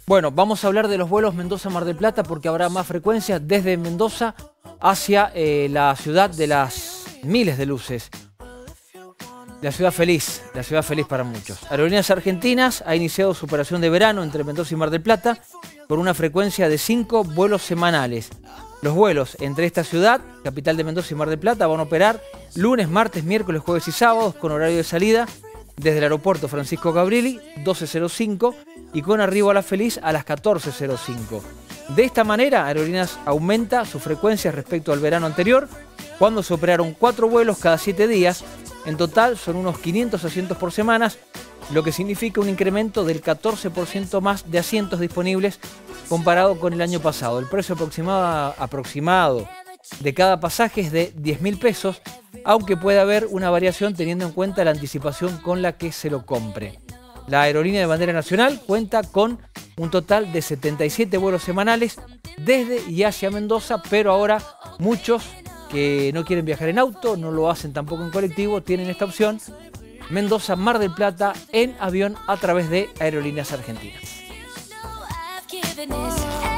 Bueno, vamos a hablar de los vuelos Mendoza-Mar del Plata porque habrá más frecuencias desde Mendoza hacia la ciudad de las miles de luces. La ciudad feliz para muchos. Aerolíneas Argentinas ha iniciado su operación de verano entre Mendoza y Mar del Plata con una frecuencia de 5 vuelos semanales. Los vuelos entre esta ciudad, capital de Mendoza y Mar del Plata, van a operar lunes, martes, miércoles, jueves y sábados con horario de salida desde el aeropuerto Francisco Gabrieli, 12:05 y con arribo a La Feliz a las 14:05. De esta manera, Aerolíneas aumenta su frecuencia respecto al verano anterior, cuando se operaron 4 vuelos cada 7 días. En total son unos 500 asientos por semana, lo que significa un incremento del 14% más de asientos disponibles comparado con el año pasado. El precio aproximado de cada pasaje es de 10.000 pesos, aunque puede haber una variación teniendo en cuenta la anticipación con la que se lo compre. La aerolínea de bandera nacional cuenta con un total de 77 vuelos semanales desde y hacia Mendoza, pero ahora muchos que no quieren viajar en auto, no lo hacen tampoco en colectivo, tienen esta opción: Mendoza-Mar del Plata en avión a través de Aerolíneas Argentinas.